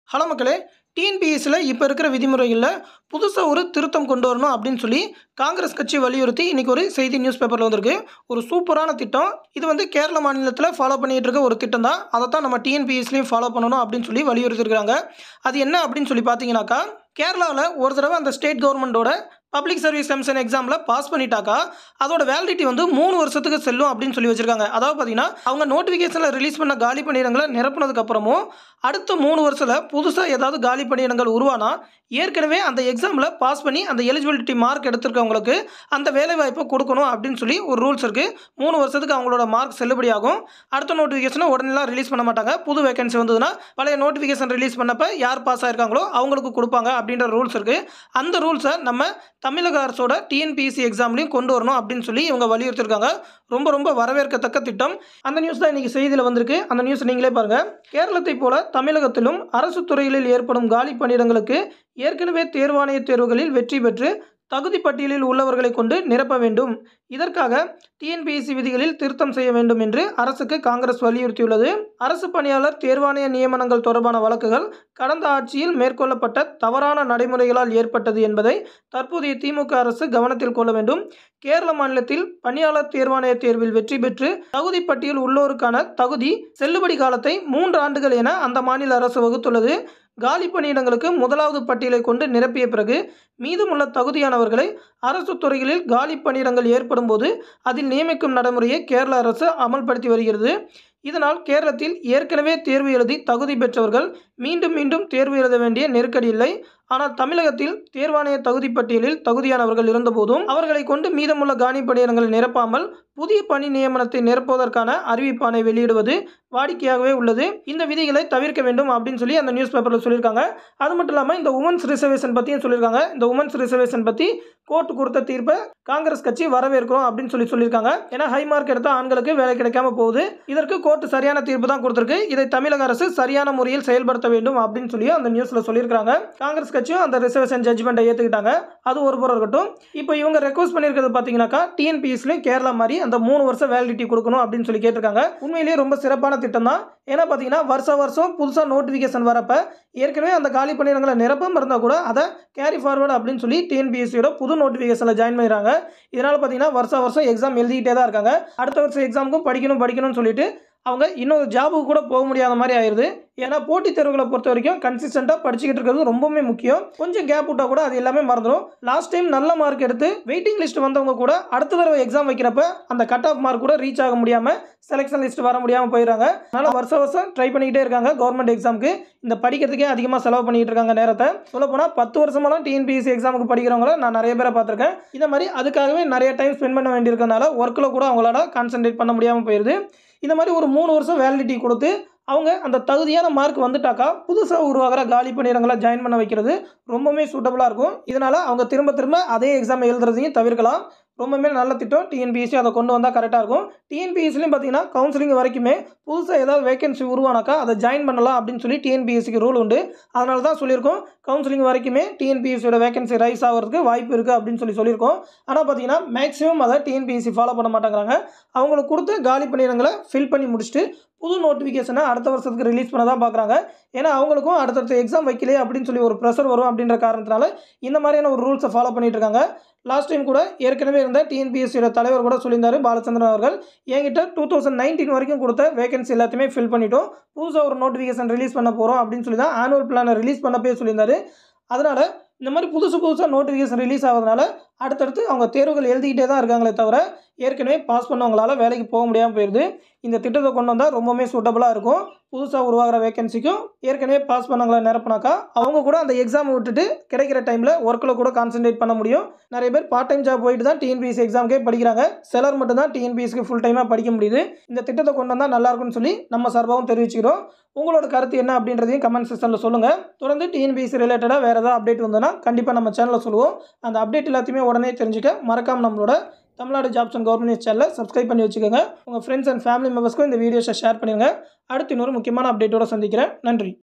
Hello மக்களே, டிஎன்பிஎஸ்சியில் இப்போ இருக்கிற விதிமுறைகளில் புதுசாக ஒரு திருத்தம் கொண்டு வரணும் அப்படின்னு சொல்லி காங்கிரஸ் கட்சி வலியுறுத்தி இன்றைக்கி ஒரு செய்தி நியூஸ் பேப்பரில் வந்திருக்கு. ஒரு சூப்பரான திட்டம். இது வந்து கேரள மாநிலத்தில் ஃபாலோ பண்ணிகிட்டு இருக்க ஒரு திட்டம் தான். அதை தான் நம்ம டிஎன்பிஎஸ்சிலையும் ஃபாலோ பண்ணணும் அப்படின்னு சொல்லி வலியுறுத்திருக்காங்க. அது என்ன அப்படின்னு சொல்லி பார்த்தீங்கன்னாக்கா, கேரளாவில் ஒரு தடவை அந்த ஸ்டேட் கவர்மெண்ட்டோட பப்ளிக் சர்வீஸ் கமிஷன் எக்ஸாமில் பாஸ் பண்ணிட்டாக்கா அதோட வேலிடிட்டி வந்து 3 வருஷத்துக்கு செல்லும் அப்படின்னு சொல்லி வச்சிருக்காங்க. அதாவது பார்த்தீங்கன்னா, அவங்க நோட்டிஃபிகேஷனில் ரிலீஸ் பண்ண காலி பணியிடங்களை நிரப்புனதுக்கு அப்புறமும் அடுத்த 3 வருஷத்தில் புதுசாக ஏதாவது காலி பணியிடங்கள் உருவானா ஏற்கனவே அந்த எக்ஸாமில் பாஸ் பண்ணி அந்த எலிஜிபிலிட்டி மார்க் எடுத்திருக்கவங்களுக்கு அந்த வேலைவாய்ப்பை கொடுக்கணும் அப்படின்னு சொல்லி ஒரு ரூல்ஸ் இருக்குது. 3 வருஷத்துக்கு அவங்களோட மார்க் செல்லுபடியாகும். அடுத்த நோட்டிஃபிகேஷனை உடனேலாம் ரிலீஸ் பண்ண மாட்டாங்க. புது வேகன்சி வந்ததுன்னா பழைய நோட்டிஃபிகேஷன் ரிலீஸ் பண்ணப்போ யார் பாஸ் ஆயிருக்காங்களோ அவங்களுக்கு கொடுப்பாங்க அப்படின்ற ரூல்ஸ் இருக்குது. அந்த ரூல்ஸை நம்ம தமிழக அரசோட டிஎன்பிஎஸ்சி எக்ஸாம்லையும் கொண்டு வரணும் அப்படின்னு சொல்லி இவங்க வலியுறுத்திருக்காங்க. ரொம்ப வரவேற்கத்தக்க திட்டம். அந்த நியூஸ் தான் இன்றைக்கி செய்தியில் வந்திருக்கு. அந்த நியூஸ் நீங்களே பாருங்கள். கேரளத்தை போல தமிழகத்திலும் அரசு துறைகளில் ஏற்படும் காலி பணியிடங்களுக்கு ஏற்கனவே தேர்வாணைய தேர்வுகளில் வெற்றி பெற்று தகுதி பட்டியலில் உள்ளவர்களை கொண்டு நிரப்ப வேண்டும். இதற்காக டிஎன்பிஎஸ்சி விதிகளில் திருத்தம் செய்ய வேண்டும் என்று அரசுக்கு காங்கிரஸ் வலியுறுத்தியுள்ளது. அரசு பணியாளர் தேர்வாணைய நியமனங்கள் தொடர்பான வழக்குகள் கடந்த ஆட்சியில் மேற்கொள்ளப்பட்ட தவறான நடைமுறைகளால் ஏற்பட்டது என்பதை தற்போதைய திமுக அரசு கவனத்தில் கொள்ள வேண்டும். கேரள மாநிலத்தில் பணியாளர் தேர்வாணைய தேர்வில் வெற்றி பெற்று தகுதி பட்டியல் உள்ளோருக்கான தகுதி செல்லுபடி காலத்தை 3 ஆண்டுகள் என அந்த மாநில அரசு வகுத்துள்ளது. காலி பணியிடங்களுக்கு முதலாவது பட்டியலை கொண்டு நிரப்பிய பிறகு மீதமுள்ள தகுதியானவர்களை அரசு துறைகளில் காலி பணியிடங்கள் ஏற்படும் போது அதில் நியமிக்கும் நடைமுறையை கேரள அரசு அமல்படுத்தி வருகிறது. இதனால் கேரளத்தில் ஏற்கனவே தேர்வு எழுதி தகுதி பெற்றவர்கள் மீண்டும் தேர்வு எழுத வேண்டிய நெருக்கடி இல்லை. ஆனால் தமிழகத்தில் தேர்வாணைய தகுதி பட்டியலில் தகுதியானவர்கள் இருந்தபோதும் அவர்களை கொண்டு மீதமுள்ள காலி பணியிடங்களை நிரப்பாமல் புதிய பணி நியமனத்தை நிரப்புவதற்கான அறிவிப்பானை வெளியிடுவது வாடிக்கையாகவே உள்ளது. இந்த விதிகளை தவிர்க்க வேண்டும் அப்படின்னு சொல்லி அந்த நியூஸ் பேப்பரில் சொல்லியிருக்காங்க. அது மட்டும் இல்லாமல் இந்த உமன்ஸ் ரிசர்வேஷன் பற்றியும் சொல்லியிருக்காங்க. இந்த உமன்ஸ் ரிசர்வேஷன் பற்றி கோர்ட் கொடுத்த தீர்ப்பை காங்கிரஸ் கட்சி வரவேற்கிறோம் அப்படின்னு சொல்லியிருக்காங்க. ஏன்னா ஹை மார்க் எடுத்த ஆண்களுக்கு வேலை கிடைக்காம போகுது. இதற்கு கோர்ட் சரியான தீர்ப்பு தான் கொடுத்திருக்கு. இதை தமிழக அரசு சரியான முறையில் செயல்படுத்த வேண்டும் அப்படின்னு சொல்லி அந்த நியூஸ்ல சொல்லியிருக்காங்க. காங்கிரஸ் கட்சியும் அந்த ரிசர்வேஷன் ஜட்ஜ்மெண்ட்டை ஏற்றுக்கிட்டாங்க. அது ஒரு புறம் இருக்கட்டும். இப்போ இவங்க ரெக்வஸ்ட் பண்ணியிருக்கிறது பார்த்தீங்கன்னாக்கா, டிஎன்பிஎஸ்சிலையும் கேரளா மாதிரி அந்த 3 வருஷம் வேலிடிட்டி கொடுக்கணும் அப்படின்னு சொல்லி கேட்டிருக்காங்க. உண்மையிலேயே ரொம்ப சிறப்பான திட்டம் தான். ஏன்னா பார்த்தீங்கன்னா வருஷம் புதுசாக நோட்டிஃபிகேஷன் வரப்ப ஏற்கனவே அந்த காலி பணியிடங்களை நிரப்பாமல் இருந்தால் கூட அதை கேரி ஃபார்வர்டு அப்படின்னு சொல்லி டிஎன்பிஎஸ்சியோட புது நோட்டிஃபிகேஷனில் ஜாயின் பண்ணிடுறாங்க. இதனால் பார்த்தீங்கன்னா வருஷம் எக்ஸாம் எழுதிக்கிட்டே தான் இருக்காங்க. அடுத்த வருஷம் எக்ஸாமுக்கும் படிக்கணும்னு சொல்லிட்டு அவங்க இன்னொரு ஜாபுக்கு கூட போக முடியாத மாதிரி ஆயிடுது. ஏன்னா போட்டித் தேர்வுகளை பொறுத்த வரைக்கும் கன்சிஸ்டண்ட்டாக படிச்சுக்கிட்டு இருக்கிறது ரொம்பவே முக்கியம். கொஞ்சம் கேப் விட்டால் கூட அது எல்லாமே மறந்துடும். லாஸ்ட் டைம் நல்ல மார்க் எடுத்து வெயிட்டிங் லிஸ்ட் வந்தவங்க கூட அடுத்த தடவை எக்ஸாம் வைக்கிறப்ப அந்த கட் ஆஃப் மார்க் கூட ரீச் ஆக முடியாமல் செலெக்ஷன் லிஸ்ட் வர முடியாமல் போயிடுறாங்க. அதனால் வருஷம் ட்ரை பண்ணிக்கிட்டே இருக்காங்க. கவர்மெண்ட் எக்ஸாமுக்கு இந்த படிக்கிறதுக்கே அதிகமாக செலவு பண்ணிக்கிட்டு இருக்காங்க நேரத்தை. சொல்லப்போனால் 10 வருஷமெல்லாம் டிஎன்பிஎஸ்சி எக்ஸாமுக்கு படிக்கிறவங்கள நான் நிறைய பேரை பார்த்துருக்கேன். இந்த மாதிரி அதுக்காகவே நிறைய டைம் ஸ்பெண்ட் பண்ண வேண்டியிருக்கனால ஒர்க்கில் கூட அவங்களால கான்சன்ட்ரேட் பண்ண முடியாமல் போயிடுது. இந்த மாதிரி ஒரு 3 வருஷம் வேலிடிட்டி கொடுத்து அவங்க அந்த தகுதியான மார்க் வந்துட்டாக்கா புதுசாக உருவாகிற காலி பணியிடங்களை ஜாயின் பண்ண வைக்கிறது ரொம்பவுமே சூட்டபுளாக இருக்கும். இதனால் அவங்க திரும்ப அதே எக்ஸாம் எழுதுறதையும் தவிர்க்கலாம். ரொம்பவே நல்ல திட்டம். டிஎன்பிஎஸ்சி அதை கொண்டு வந்தால் கரெக்டாக இருக்கும். டிஎன்பிஎஸ்சிலையும் பார்த்தீங்கன்னா கவுன்சிலிங் வரைக்குமே புதுசாக ஏதாவது வேகன்சி உருவானாக்கா அதை ஜாயின் பண்ணலாம் அப்படின்னு சொல்லி டிஎன்பிஎஸ்சிக்கு ரூல் உண்டு. அதனால தான் சொல்லியிருக்கோம் கவுன்சிலிங் வரைக்குமே டிஎன்பிஎஸ்சியோட வேகன்சி ரைஸ் ஆகிறதுக்கு வாய்ப்பு இருக்குது அப்படின்னு சொல்லியிருக்கோம். ஆனால் பார்த்தீங்கன்னா மேக்ஸிமம் அதை டிஎன்பிஎஸ்சி ஃபாலோ பண்ண மாட்டேங்கிறாங்க. அவங்களுக்கு கொடுத்த காலி பணியிடங்களை ஃபில் பண்ணி முடிச்சுட்டு புது நோட்டிஃபிகேஷனை அடுத்த வருஷத்துக்கு ரிலீஸ் பண்ண தான் பார்க்குறாங்க. ஏன்னா அவங்களுக்கும் அடுத்தடுத்த எக்ஸாம் வைக்கலையே அப்படின்னு சொல்லி ஒரு ப்ரெஷர் வரும் அப்படின்ற காரணத்தினால இந்த மாதிரியான ஒரு ரூல்ஸை ஃபாலோ பண்ணிட்டு இருக்காங்க. லாஸ்ட் டைம் கூட ஏற்கனவே இருந்த டிஎன்பிஎஸ்சியோட தலைவர் கூட சொல்லியிருந்தார் பாலச்சந்திரன் அவர்கள், என்கிட்ட 2019 வரைக்கும் கொடுத்த வேகன்சி எல்லாத்தையுமே ஃபில் பண்ணிட்டோம், புதுசாக ஒரு நோட்டிஃபிகேஷன் ரிலீஸ் பண்ண போகிறோம் அப்படின்னு சொல்லி தான் ஆனுவல் பிளானை ரிலீஸ் பண்ணப்பே சொல்லியிருந்தார். அதனால் இந்த மாதிரி புதுசாக நோட்டிஃபிகேஷன் ரிலீஸ் ஆகிறதுனால அடுத்தடுத்து அவங்க தேர்வுகள் எழுதிக்கிட்டே தான் இருக்காங்களே தவிர ஏற்கனவே பாஸ் பண்ணவங்களால வேலைக்கு போக முடியாமல் போயிடுது. இந்த திட்டத்தை கொண்டு வந்தால் ரொம்பவுமே சூட்டபுளாக இருக்கும். புதுசாக உருவாகிற வேகன்சிக்கும் ஏற்கனவே பாஸ் பண்ணவங்களை நிரப்பினாக்கா அவங்க கூட அந்த எக்ஸாம் விட்டுட்டு கிடைக்கிற டைமில் ஒர்க்கில் கூட கான்சன்ட்ரேட் பண்ண முடியும். நிறைய பேர் பார்ட் டைம் ஜாப் போயிட்டு தான் டிஎன்பிஎஸ்சி எக்ஸாமுக்கே படிக்கிறாங்க. சிலர் மட்டும் தான் டிஎன்பிஎஸ்சிக்கு ஃபுல் டைமாக படிக்க முடியுது. இந்த திட்டத்தை கொண்டு வந்தால் நல்லாயிருக்கும்னு சொல்லி நம்ம சார்பாகவும் தெரிவிச்சுக்கிறோம். உங்களோட கருத்து என்ன அப்படின்றதையும் கமெண்ட் செக்ஷனில் சொல்லுங்கள். தொடர்ந்து டிஎன்பிஎஸ்சி ரிலேட்டடாக வேறு ஏதாவது அப்டேட் வந்ததுன்னா கண்டிப்பாக நம்ம சேனலில் சொல்லுவோம். அந்த அப்டேட் எல்லாத்தையுமே உடனே தெரிஞ்சுக்க மறக்காமல் நம்மளோட தமிழ்நாடு ஜாப்ஸ் அண்ட் கவர்மெண்ட் சேனலை சப்ஸ்கிரைப் பண்ணி வச்சுக்கோங்க. உங்கள் ஃப்ரெண்ட்ஸ் அண்ட் ஃபேமிலி மெம்பர்ஸ்க்கும் இந்த வீடியோஸை ஷேர் பண்ணிடுங்க. அடுத்து இன்னொரு முக்கியமான அப்டேட்டோடு சந்திக்கிறேன். நன்றி.